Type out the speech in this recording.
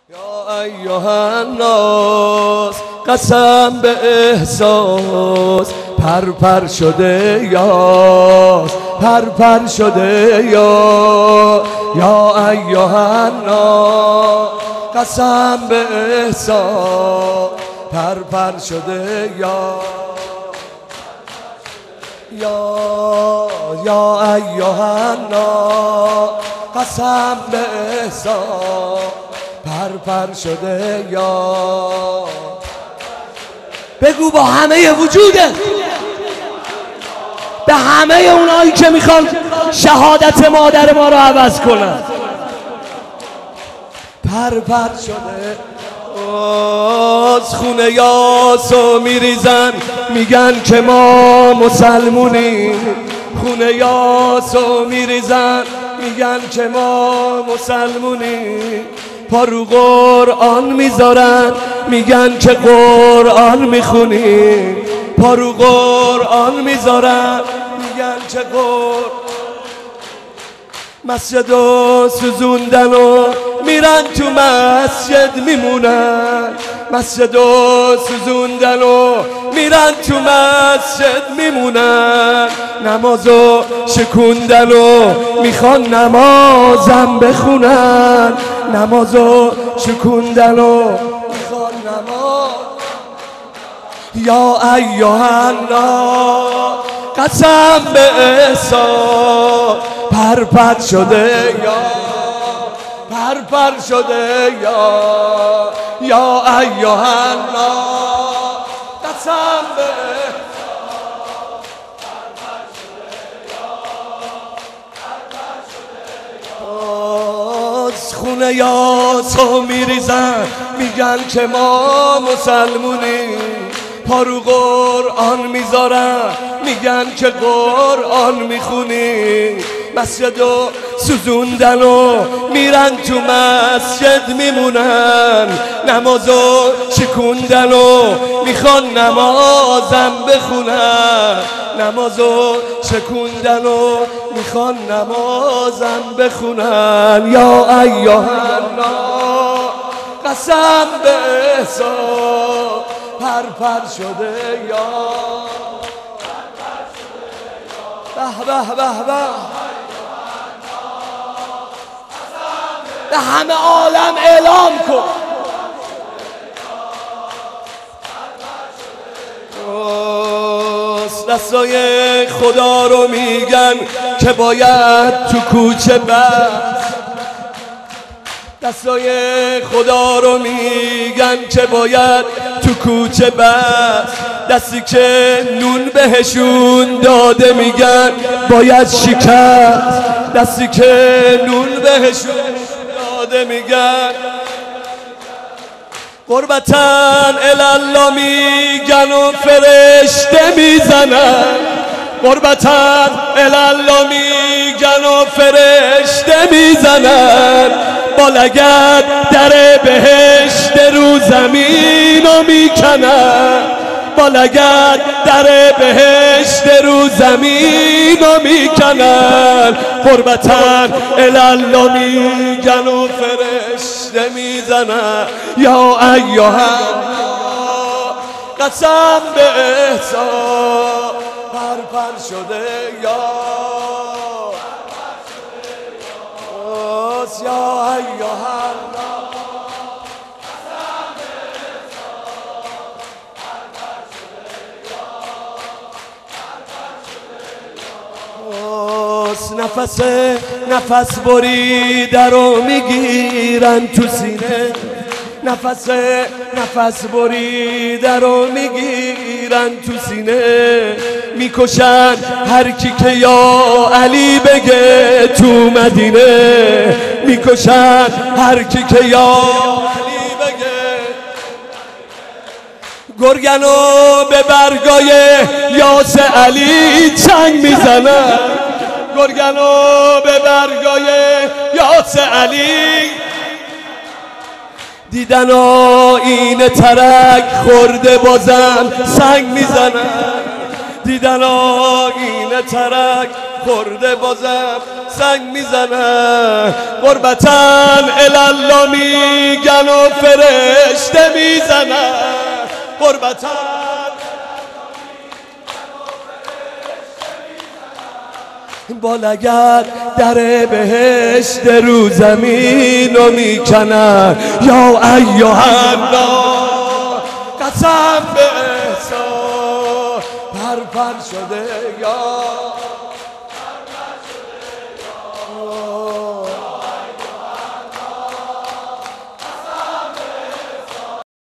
یا ایها الناس قسم به احساس پر شده یاس پر شده یا ایها الناس قسم به احساس پر شده یا ایها الناس قسم به احساس پر شده یا بگو با همه وجوده به همه اونایی که میخوان شهادت مادر ما رو عوض کنن پر شده از خونه یاسو میریزن میگن که ما مسلمونیم خونه یاسو میریزن میگن که ما مسلمونیم پا رو قرآن میذارن میگن که قرآن میخونیم پا رو قرآن میذارن میگن که مسجد و سوزوندن و میرن تو مسجد میمونن مسجد و سوزوندن و میرن تو مسجد میمونن نمازو شکوندن و میخوان نمازم بخونن نمازو شکوندن و میخوان نماز یا ایها الناس قسم به احساس پر شده یا پر شده یا ایها الناس قسم به از خونه یاسو میریزن میگن که ما مسلمونیم پا رو قرآن میذارن میگن که قرآن میخونیم مسجد و سوزوندن و میرن تو مسجد میمونن نمازو شکوندن و میخوان نمازم بخونن نمازو شکوندن و میخوان نمازم بخونن یا ایها الناس قسم به احساس پر شده یا به به همه عالم اعلام کن دستای خدا رو میگن که باید تو کوچه بست دستای خدا رو میگن که باید تو کوچه بست دستی که نون بهشون داده میگن باید شکست دستی که نون بهشون داده میگن قربتن الله میگن و فرشته میزنن قربتن الله میگن و فرشته میزنن با لگد در بهشت رو زمین رو میکنن با لگد در بهشت رو زمین رو میکنن قربتن الله میگن و فرشته میزنن یا ایها الناس قسم به احساس پر شده یا ایها الناس نفس بریده رو میگیرن تو سینه نفس بریده رو میگیرن تو سینه میکشن هر کی که یا علی بگه تو مدینه میکشن هر کی که یا علی بگه گرگنو به برگای یاس علی چنگ میزنن گرگنو به برگای یاس علی دیدن آینه ترک خورده بازم سنگ میزنن دیدن آینه ترک خورده بازم سنگ میزنن قربتن الالا میگن و فرشته میزنن قربتن با لگد در بهشت رو زمین رو میکنن یا ایها الناس قسم به احسان پر پر شده